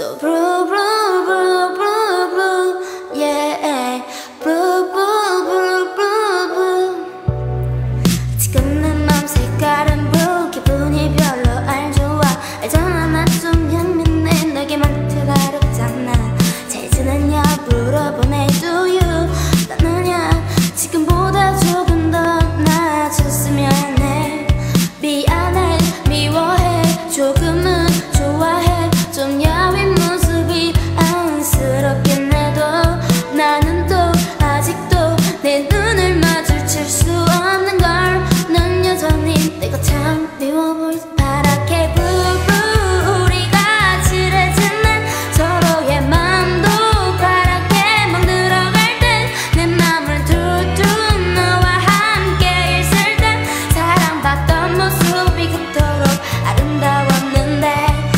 So blue blue blue blue blue yeah blue blue blue blue blue 지금 내 맘 색깔은 blue 기분이 별로 안 좋아 알잖아 나 좀 예민해 너에게만 다르잖아 잘 지냈냐 물어보네 do you 나느냐 지금보다 조금 더 나아졌으면 해 미안해 미워해 조금은 좋아해 좀 야윈 모습이 안쓰럽긴 해도 나는 또 아직도 내 눈을 마주칠 수 없는 걸 넌 여전히 내가 참 미워볼 바라게 blue blue 우리가 칠해지는 서로의 마음도 파랗게 멍들어갈 땐 내 맘을 툭툭 너와 함께 있을 땐 사랑받던 모습이 그토록 아름다웠는데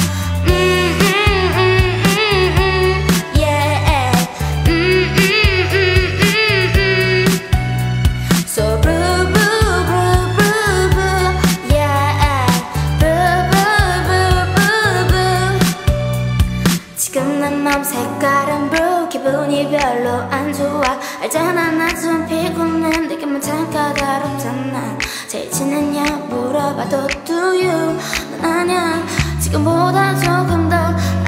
So blue blue blue blue blue yeah blue blue blue blue blue 지금 내 맘 색깔은 blue 기분이 별로 안 좋아 알잖아 나 좀 피곤해 내게만 잠깐 다롭잖아 잘 지냈냐 물어봐도 do you 넌 아냐 지금보다 조금 더